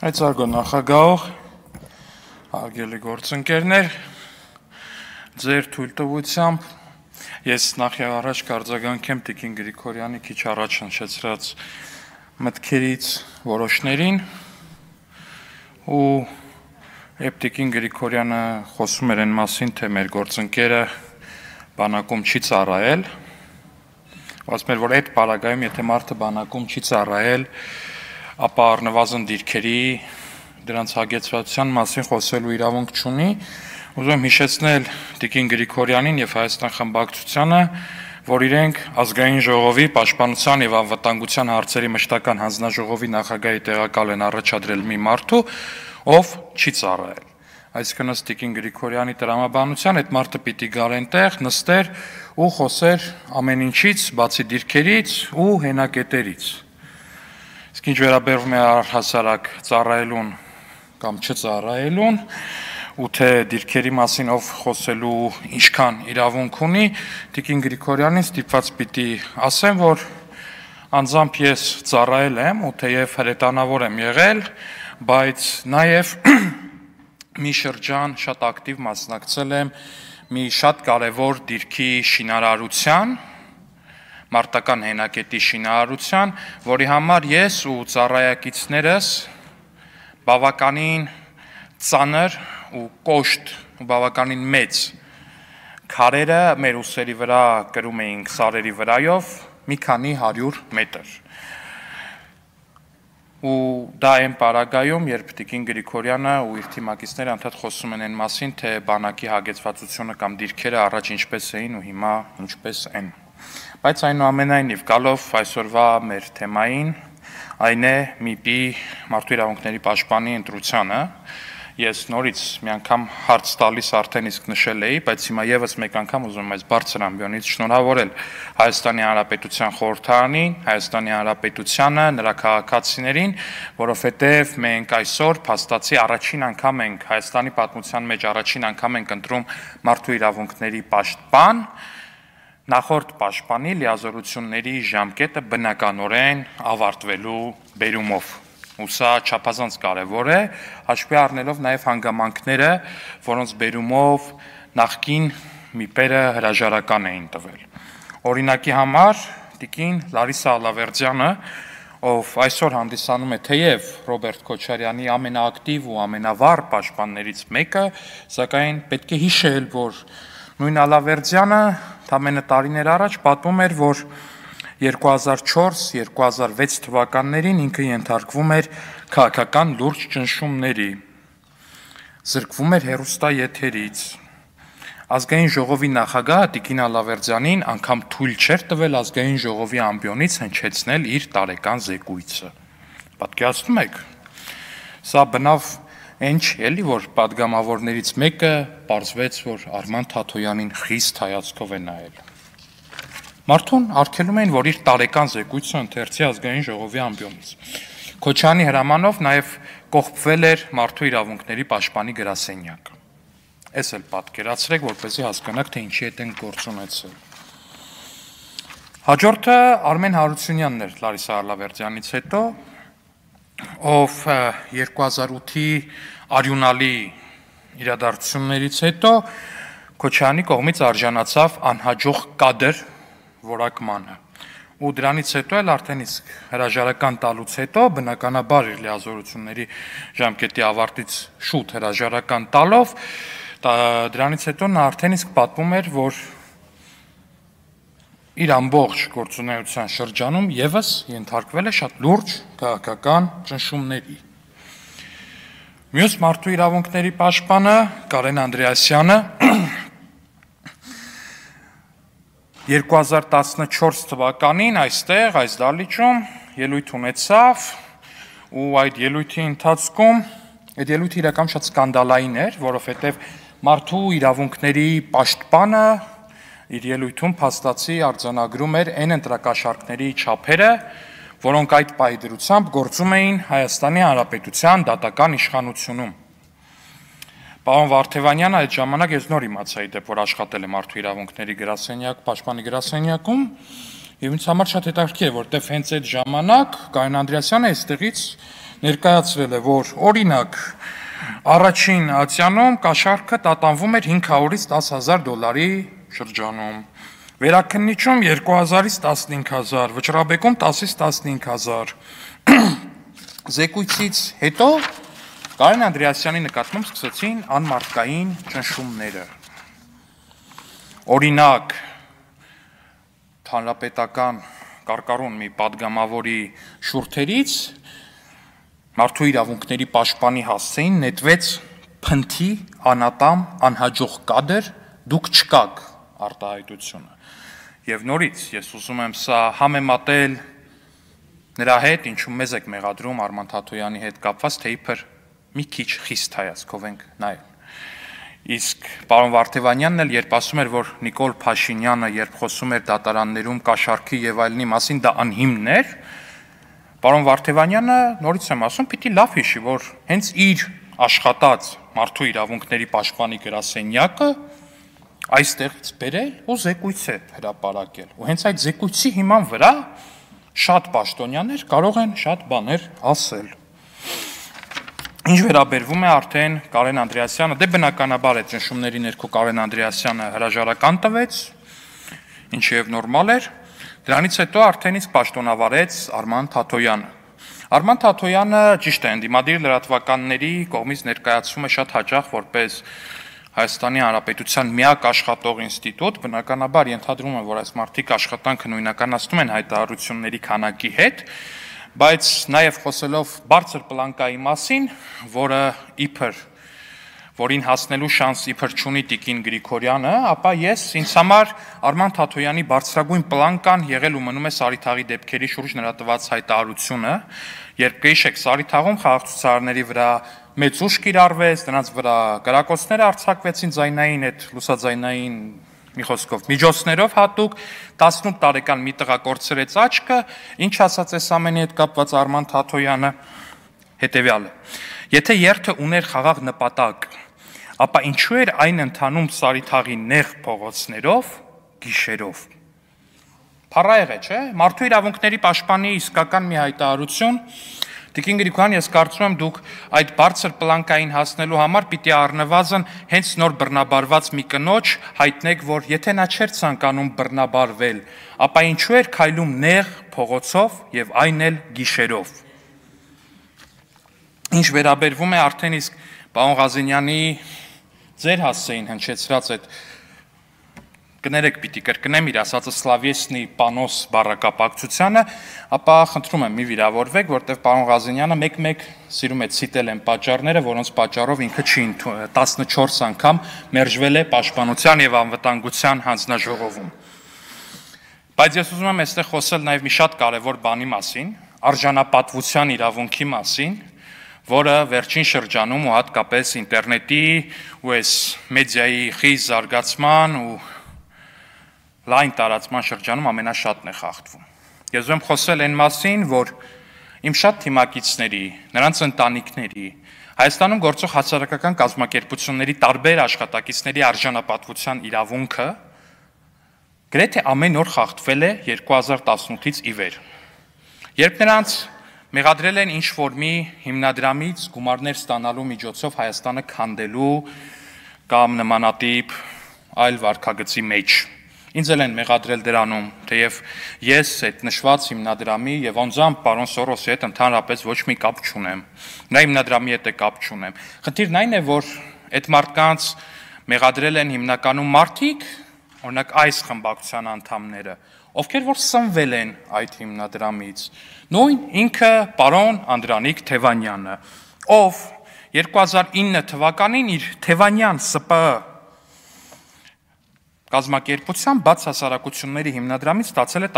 Այցարգո նախագահող, հարգելի գործընկերներ, ձեր թույլտվությամբ ես նախ եւ առաջ կարձագանքեմ Տիկին Գրիգորյանի քիչ առաջ հնչեցրած մտքերից որոշներին ու երբ Տիկին Գրիգորյանը խոսում էր այն մասին, թե մեր գործընկերը բանակում չի ծառայել, ասում էր, որ այդ պարագայում, եթե մարդը բանակում չի ծառայել, ապա առնվազն դիրքերի դրանց հագեցվածության մասին խոսելու իրավունք չունի, ուզում եմ հիշեցնել Տիկին Գրիգորյանին եւ Հայաստան խմբակցությանը, որ իրենք ազգային ժողովի պաշտպանության եւ անվտանգության հարցերի մշտական հանձնաժողովի նախագահի տեղակալ են առաջադրել մի մարդու, ով չի ծառայել։ Այսինքն ըստ Տիկին Գրիգորյանի տրամաբանության այդ մարդը պիտի գար այնտեղ, նստեր ու խոսեր ամեն ինչից, բացի դիրքերից ու հենակետերից։ Իսկ ինչ վերաբերվում է առհասարակ ծառայելուն կամ չծառայելուն, ու թե դիրքերի մասին ով խոսելու ինչքան իրավունք ունի, Տիկին Գրիգորյանին ստիպված պիտի ասեմ, որ անձամբ ես ծառայել եմ ու թեև հրետանավոր եմ եղել, բայց նաև մի շրջան շատ ակտիվ մասնակցել եմ մի շատ կարևոր դիրքի շինարարության, մարտական հենակետի շինարարության, որի համար ես ու ծառայակիցներս բավականին ծանր ու կոշտ ու բավականին մեծ քարերը մեր ուսերի վրա կրում էինք սարերի վրայով մի քանի 100 մետր։ Ու դա այն պարագայում, երբ Տիկին Գրիգորյանը ու իր թիմակիցները անդադ խոսում են այն մասին, թե բանակի հագեցվածությունը կամ դիրքերը առաջ ինչպես էին ու հիմա ինչպես են։ Բայց այնուամենայնիվ գալով այսօրվա մեր թեմային, այն է ՄԻՊ-ի մարդու իրավունքների պաշտպանի ընտրությանը, ես նորից մի անգամ հարց տալիս արդեն իսկ նշել էի, բայց հիմա եւս մեկ անգամ ուզում եմ այս բարձր ամբիոնից շնորհավորել Հայաստանի Հանրապետության խորհրդարանին, Հայաստանի Հանրապետությանը, նրա քաղաքացիներին, որովհետեւ մենք այսօր փաստացի առաջին անգամ ենք Հայաստանի պատմության մեջ առաջին անգամ ենք ընտրում մարդու իրավունքների պաշտպան, նախորդ պաշտպանի լիազորությունների ժամկետը բնականորեն ավարտվելու բերումով։ Ու սա չափազանց կարևոր է, հաշվի առնելով նաև հանգամանքները, որոնց բերումով նախկին ՄԻՊ-երը հրաժարական էին տվել։ Օրինակի համար Տիկին Լարիսա Ալավերդյանը, ով այսօր հանդիսանում է թեև Ռոբերտ Քոչարյանի ամենաակտիվ ու ամենավառ պաշտպաններից մեկը, սակայն պետք է հիշել, որ նույն Ալավերդյանը ամենը տարիներ առաջ պատմում էր, որ 2004-2006 թվականներին ինքը ենթարկվում էր քաղաքական լուրջ ճնշումների, զրկվում էր հեռուստաեթերից, ազգային ժողովի նախագահը Տիկին Ալավերդյանին անգամ թույլ չէր տվել ազգային ժողովի ամբիոնից հնչեցնել իր տարեկան զեկույցը։ Պատկերացնում եք, սա բնավ այն չի էլի, որ պատգամավորներից մեկը պարզվեց, որ Արման Թաթոյանին խիստ հայացքով է նայել։ Մարդուն արգելում էին, որ իր տարեկան զեկույցը ընթերցի ազգային ժողովի ամբիոնից։ Քոչարյանի հրամանով նաև կողպվել էր մարդու իրավունքների պաշտպանի գրասենյակը։ Էս էլ պատկերացրեք, որպեսզի հասկանաք, թե ինչի հետ են գործ ունեցել։ Հաջորդը Արմեն Հարությունյանն էր Լարիսա Ալավերդյանից հետո, ով 2008-ի արյունալի իրադարձություններից հետո Քոչարյանի կողմից արժանացավ անհաջող կադր որակմանը։ Ու դրանից հետո էլ արդեն իսկ հրաժարական տալուց հետո բնականաբար իր լիազորությունների ժամկետի ավարտից շուտ հրաժարական տալով դրանից հետո նա արդեն իսկ պատմում էր, որ իր ամբողջ գործունեության շրջանում եւս ենթարկվել է շատ լուրջ քաղաքական ճնշումների։ Մյուս մարդու իրավունքների պաշտպանը Կարեն Անդրեասյանը 2014 թվականին այստեղ, այս դահլիճում ելույթ ունեցավ ու այդ ելույթի ընթացքում, այդ ելույթը իրական շատ սկանդալային էր, որովհետև մարդու իրավունքների պաշտպանը իր ելույթում փաստացի արձանագրում էր այն ընտրակաշառքների չափերը, որոնք այդ պահի դրությամբ գործում էին Հայաստանի Հանրապետության դատական իշխանությունում։ Պարոն Վարդևանյանը այդ ժամանակ ես նոր իմացա իդեպ, որ աշխատել է մարդու իրավունքների գրասենյակ, պաշտպանի գրասենյակում, եւ ինձ համար շատ հետաքրքիր է, որտեվ հենց այդ ժամանակ Կարեն Անդրեասյանը այստեղից ներկայացրել է, որ օրինակ առաջին ացիանում կաշառքը տատանվում էր $500-ից $10,000 շրջանում, վերաքննիչում 2000-ից 15000, վճռաբեկում 10-ից 15000, զեկույցից հետո Կարեն Անդրեասյանի նկատմամբ սկսեցին անմարդկային ճնշումները, օրինակ հանրապետական կարկառուն մի պատգամավորի շուրթերից մարդու իրավունքների պաշտպանի հասցեին նետվեց փնթի անատամ անհաջող կադր դուք չկաք արտահայտությունը եւ նորից ես ուզում եմ սա համեմատել նրա հետ ինչու մեզ եք մեղադրում Արման Թաթոյանի հետ կապված թե իբր մի քիչ խիստ հայացքով ենք նայել իսկ պարոն Վարդևանյանն էլ երբ ասում էր որ Նիկոլ Փաշինյանը երբ խոսում էր դատարաններում կաշառքի եւ այլնի մասին դա անհիմն էր պարոն Վարդևանյանը նորից եմ ասում պիտի լավ հիշի որ հենց իր աշխատած մարդու իրավունքների պաշտպանի գրասենյակը այստեղից բերել ու զեկույց է հրապարակել ու հենց այդ զեկույցի հիման վրա շատ պաշտոնյաներ կարող են շատ բաներ ասել Ինչ վերաբերվում է արդեն Կարեն Անդրեասյանը, դե բնականաբար այդ ճնշումների ներքո Կարեն Անդրեասյանը հրաժարական տվեց, ինչը եւ նորմալ էր, դրանից հետո արդեն իսկ պաշտոնավարեց Արման Թաթոյանը։ Արման Թաթոյանը ճիշտ է, ընդդիմադիր լրատվականների կողմից ներկայացվում է շատ հաճախ որպես Հայաստանի Հանրապետության միակ աշխատող ինստիտուտ, բնականաբար ենթադրում եմ, որ այս մարդիկ աշխատանքը նույնականացնում են հայտարարությունների քանակի հետ, բայց նաև խոսելով բարձր պլանկայի մասին, որը իբր որին հասնելու շանս իբր չունի Տիկին Գրիգորյանը, ապա ես ինձ համար Արման Թաթոյանի բարձրագույն պլանկան եղել ու մնում է Սարիթաղի դեպքերի շուրջ նրա տված հայտարարությունը, երբ կհիշեք Սարիթաղում խաղաղցուցարարների վրա մեծ ուժ կիրառվեց, նրանց վրա կրակոցներ արձակվեցին ձայնային այդ լուսաձայնային մի խոսքով միջոցներով հատուկ 18 տարեկան մի տղա կորցրեց աչքը, ինչ ասաց այս ամենի հետ կապված Արման Թաթոյանը, հետևյալը. Եթե երթը ուներ խաղաղ նպատակ, ապա ինչու էր այն ընթանում Սարիթաղի նեղ փողոցներով, գիշերով։ Փառահեղ է, չէ՞, մարդու իրավունքների պաշտպանի իսկական մի հայտարարություն Տիկին Գրիգորյան, ես կարծում եմ դուք այդ բարձր պլանկային հասնելու համար պիտի առնվազն հենց նոր բռնաբարված մի կնոջ հայտնեք, որ եթե նա չէր ցանկանում բռնաբարվել, ապա ինչու էր քայլում նեղ փողոցով եւ այն էլ գիշերով։ Ինչ վերաբերվում է արդեն իսկ պարոն Ղազենյանի ձեր հասցեին հնչեցրած այդ կներեք պիտի կրկնեմ իր ասածը Սլավեսնի պանոս բառակապակցությանը, ապա խնդրում եմ մի վիրավորվեք, որտեղ պարոն Ղազենյանը մեկ-մեկ սիրում է ցիտել են պատճառները, որոնց պատճառով ինքը չի 14 անգամ մերժվել է Պաշտպանության եւ անվտանգության հանձնաժողովում։ Բայց ես ուզում եմ այստեղ խոսել նաեւ մի շատ կարեւոր բանի մասին, արժանապատվության իրավունքի մասին, որը վերջին շրջանում ու հատկապես ինտերնետի ու այս մեդիայի խիստ զարգացման ու լայն տարածման շրջանում ամենաշատն է խախտվում։ Ես ուզում եմ խոսել այն մասին, որ իմ շատ թիմակիցների, նրանց ընտանիքների, Հայաստանում գործող հասարակական կազմակերպությունների տարբեր աշխատակիցների արժանապատվության իրավունքը գրեթե ամեն օր խախտվել է 2018-ից ի վեր։ Երբ նրանց մեղադրել են ինչ-որ մի հիմնադրամից գումարներ ստանալու միջոցով Հայաստանը քանդելու կամ նմանատիպ այլ վարքագծի մեջ Ինձ էլ են մեղադրել դրանում, թեև ես այդ նշված հիմնադրամի եւ անձամբ պարոն Սորոսի հետ ընդհանրապես ոչ մի կապ չունեմ։ Նա հիմնադրամի հետ է կապ չունեմ։ Խնդիրն այն է, որ այդ մարդկանց մեղադրել են հիմնականում մարդիկ, օրինակ այս խմբակցության անդամները, ովքեր որ սնվել են այդ հիմնադրամից։ Նույն ինքը պարոն Անդրանիկ Թևանյանը, ով 2009 թվականին իր Թևանյան ՍՊԸ Կազմակերպության բաց հասարակությունների հիմնադրամից ստացել է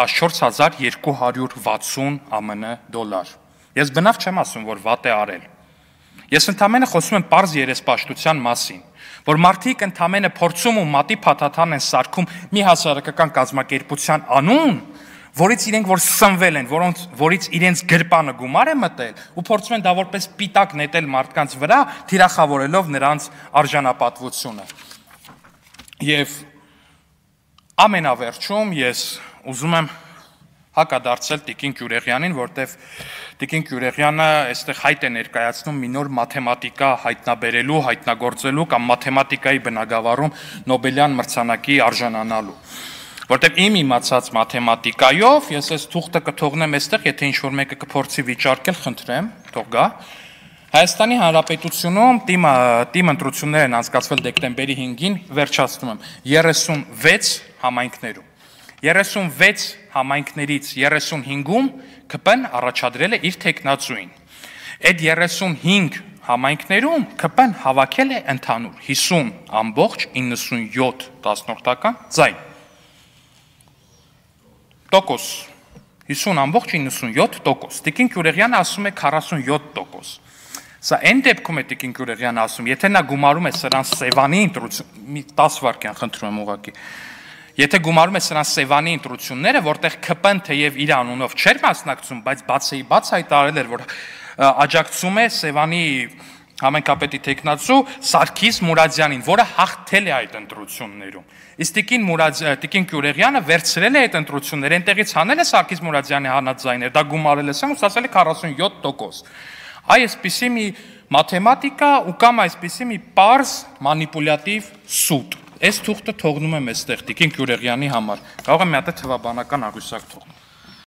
14260 ԱՄՆ դոլար։ Ես բնավ չեմ ասում, որ վատ է արել։ Ես ընդամենը խոսում եմ պարզ երեսպաշտության մասին, որ մարդիկ ընդամենը փորձում ու մատի փաթաթան են սարքում մի հասարակական կազմակերպության անուն, որից իրենք որ սնվել են, որից իրենց գրպանը գումար է մտել ու փորձում են դա որպես պիտակ նետել մարդկանց վրա, թիրախավորելով նրանց արժանապատվությունը։ Եվ ամենավերջում ես ուզում եմ հակադարձել Տիկին Գյուրեղյանին, որտեվ Տիկին Գյուրեղյանը այստեղ հայտ է ներկայացնում մի նոր մաթեմատիկա հայտնաբերելու, հայտնագործելու կամ մաթեմատիկայի բնագավառում Նոբելյան մրցանակի արժանանալու։ Որտեղ իմ իմացած մաթեմատիկայով ես այս թուղթը կթողնեմ այստեղ, եթե ինչ-որ մեկը կփորձի վիճարկել, խնդրեմ, թող գա։ Հայաստանի Հանրապետությունում թիմ ընտրություններ են անցկացվել դեկտեմբերի 5-ին, վերջացնում եմ, 36 համայնքներում։ 36 համայնքներից 35-ում ԿՊ-ն առաջադրել է իր թեկնածուին։ Այդ 35 համայնքներում ԿՊ-ն հավաքել է ընդհանուր 50.97 ձայն։ Տոկոս, 50.97%, Տիկին Գյուրեղյանը ասում է 47%, սա են դեպքում է Տիկին Գյուրեղյանը ասում, եթե նա գումարում է սրան Սևանի ընտրություն, մի 10 վայրկյան խնդրում եմ ուղղակի, եթե գումարում է սրան Սևանի ընտրությունները, որտեղ ԿՊ-ն թեև իր անունով չէր մասնակցում, բայց բաց հայտարարել էր, որ աջակցում է Սևանի համայնքապետի թեկնածու Սարգիս Մուրադյանին, որը հաղթել է այդ ընտրություններում։ Իսկ Տիկին Գյուրեղյանը վերցրել է այդ ընտրությունները, այնտեղից հանել է Սարգիս Մուրադյանի հանածայներ, դա գումարել է սա ու ստացել է 47%։ Այսպիսի մի մաթեմատիկա ու կամ այսպիսի մի պարզ մանիպուլյատիվ սուտ։ Այս թուղթը թողնում եմ այստեղ Տիկին Գյուրեղյանի համար։ Կարող եմ մի հատ թվաբանական աղյուսակ թողնել։